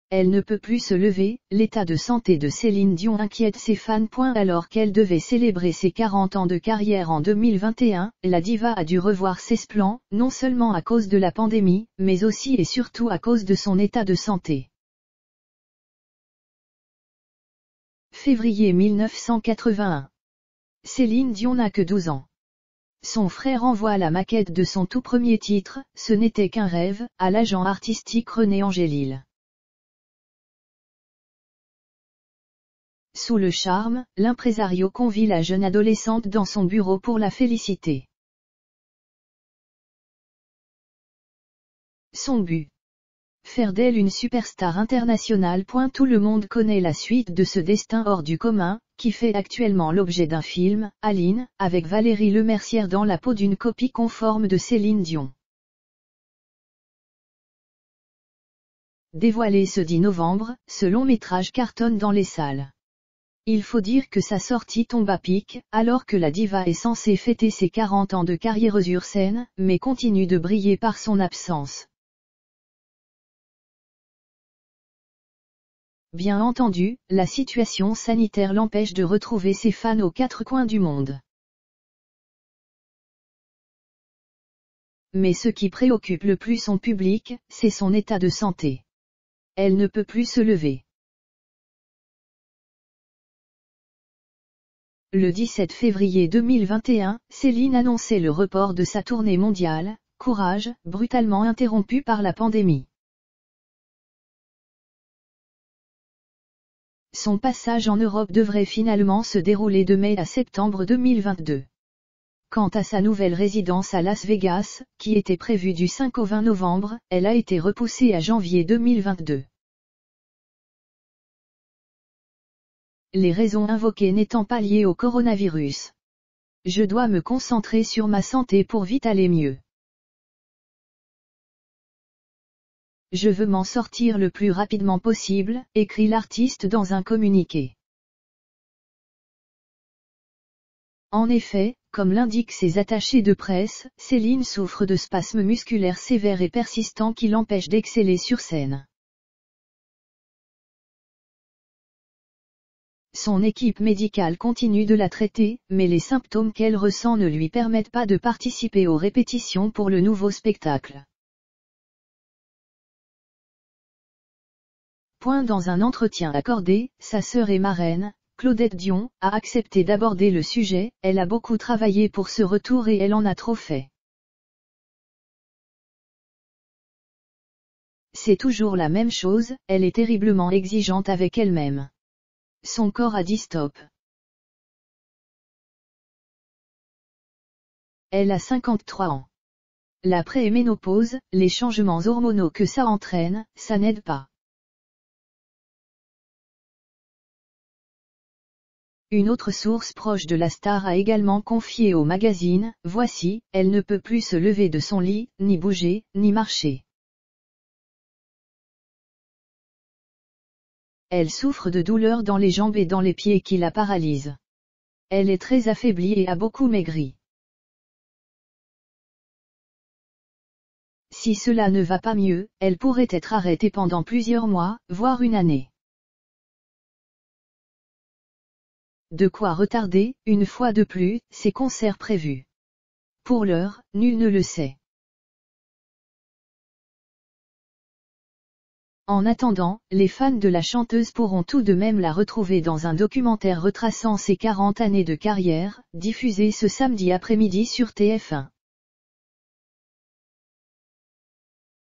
Elle ne peut plus se lever, l'état de santé de Céline Dion inquiète ses fans. Alors qu'elle devait célébrer ses 40 ans de carrière en 2021, la diva a dû revoir ses plans, non seulement à cause de la pandémie, mais aussi et surtout à cause de son état de santé. Février 1981. Céline Dion n'a que 12 ans. Son frère envoie la maquette de son tout premier titre, Ce n'était qu'un rêve, à l'agent artistique René Angélil. Sous le charme, l'impresario convie la jeune adolescente dans son bureau pour la féliciter. Son but. Faire d'elle une superstar internationale. Tout le monde connaît la suite de ce destin hors du commun, qui fait actuellement l'objet d'un film, Aline, avec Valérie Lemercière dans la peau d'une copie conforme de Céline Dion. Dévoilé ce 10 novembre, ce long métrage cartonne dans les salles. Il faut dire que sa sortie tombe à pic, alors que la diva est censée fêter ses 40 ans de carrière sur scène, mais continue de briller par son absence. Bien entendu, la situation sanitaire l'empêche de retrouver ses fans aux 4 coins du monde. Mais ce qui préoccupe le plus son public, c'est son état de santé. Elle ne peut plus se lever. Le 17 février 2021, Céline annonçait le report de sa tournée mondiale, Courage, brutalement interrompue par la pandémie. Son passage en Europe devrait finalement se dérouler de mai à septembre 2022. Quant à sa nouvelle résidence à Las Vegas, qui était prévue du 5 au 20 novembre, elle a été repoussée à janvier 2022. Les raisons invoquées n'étant pas liées au coronavirus. Je dois me concentrer sur ma santé pour vite aller mieux. Je veux m'en sortir le plus rapidement possible, écrit l'artiste dans un communiqué. En effet, comme l'indiquent ses attachés de presse, Céline souffre de spasmes musculaires sévères et persistants qui l'empêchent d'exceller sur scène. Son équipe médicale continue de la traiter, mais les symptômes qu'elle ressent ne lui permettent pas de participer aux répétitions pour le nouveau spectacle. Dans un entretien accordé, sa sœur et marraine, Claudette Dion, a accepté d'aborder le sujet. Elle a beaucoup travaillé pour ce retour et elle en a trop fait. C'est toujours la même chose, elle est terriblement exigeante avec elle-même. Son corps a dit stop. Elle a 53 ans. La pré-ménopause, les changements hormonaux que ça entraîne, ça n'aide pas. Une autre source proche de la star a également confié au magazine, Voici, elle ne peut plus se lever de son lit, ni bouger, ni marcher. Elle souffre de douleurs dans les jambes et dans les pieds qui la paralysent. Elle est très affaiblie et a beaucoup maigri. Si cela ne va pas mieux, elle pourrait être arrêtée pendant plusieurs mois, voire une année. De quoi retarder, une fois de plus, ses concerts prévus. Pour l'heure, nul ne le sait. En attendant, les fans de la chanteuse pourront tout de même la retrouver dans un documentaire retraçant ses 40 années de carrière, diffusé ce samedi après-midi sur TF1.